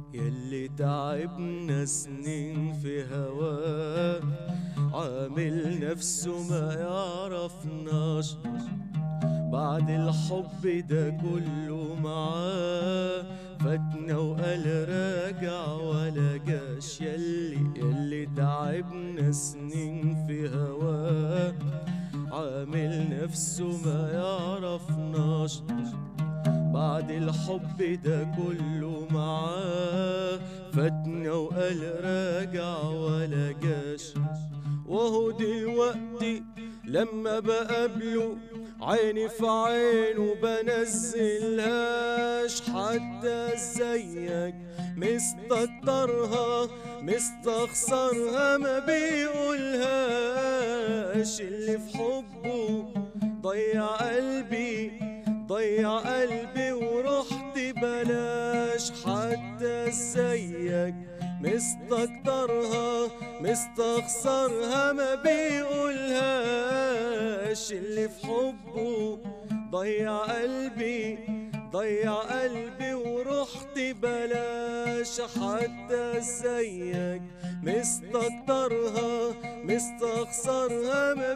ياللي تعبنا سنين في هواه، عامل نفسه ما يعرفناش. بعد الحب ده كله معاه فاتنا وقال راجع ولا جاش. ياللي تعبنا سنين في هواه، عامل نفسه ما يعرفناش. بعد الحب ده كله معاه فاتنا وقال راجع ولا جاش. وهو دلوقتي لما بقابله عيني في عينه بنزلهاش. حتى زيك مستكترها مستخسرها ما بيقولهاش. اللي في حبه ضيع قلبي ضيع قلبي ورحت بلاش. حتى زيك مستكترها مستخسرها ما بيقولهاش. اللي في حبه ضيع قلبي ضيع قلبي ورحت بلاش. حتى زيك مستكترها مستخسرها ما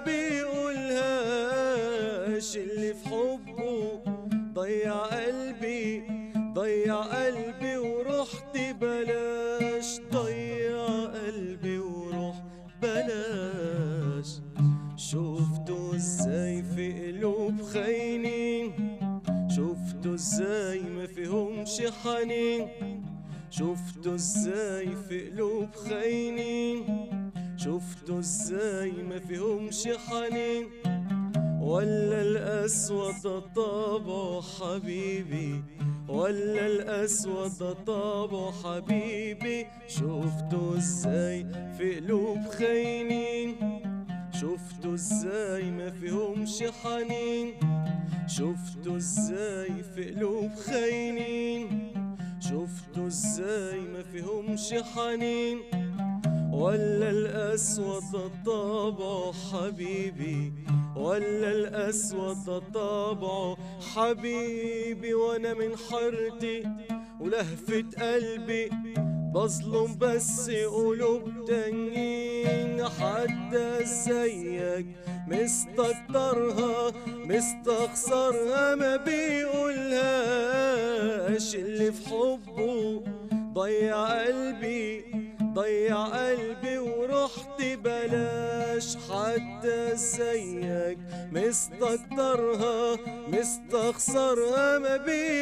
بيقولهاش. اللي في حبه ضيع قلبي ضيع قلبي ورحت بلاش. ضيع قلبي وروح بلاش. شفتوا ازاي في قلوب خاينين، شفتوا ازاي ما فيهمش حنين. شفتوا ازاي في قلوب خاينين، شفتوا ازاي ما فيهمش حنين. ولا الأسود ده طابعه حبيبي، ولا الأسود ده طابعه حبيبي. شفتوا ازاي في قلوب خاينين، شفتوا ازاي ما فيهمش حنين. شفتوا ازاي في قلوب خاينين، شفتوا ازاي ما فيهمش حنين. ولا الأسود ده طابعه حبيبي، ولا الأسود ده طابعه حبيبي. وأنا من حيرتي ولهفة قلبي بظلم بس قلوب تانيين. حتى زيك مستكترها مستخسرها ما بيقولهاش. اللي في حبه ضيع قلبي ضيع قلبي ورحت بلاش. حتى زيك مستكترها مستخسرها ما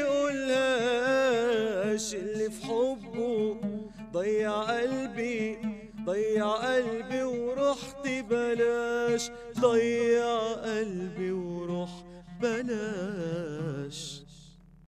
بيقولهاش. اللي في حبه ضيع قلبي ضيع قلبي ورحت بلاش. ضيع قلبي وروح بلاش.